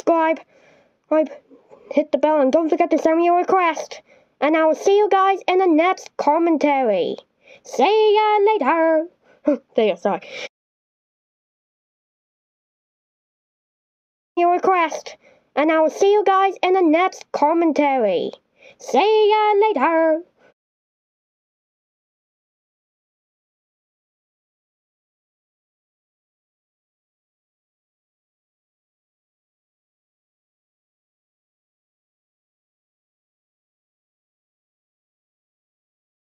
subscribe, hit the bell, and don't forget to send me your request. And I will see you guys in the next commentary. See ya later. There, sorry. Your request. And I will see you guys in the next commentary. See ya later.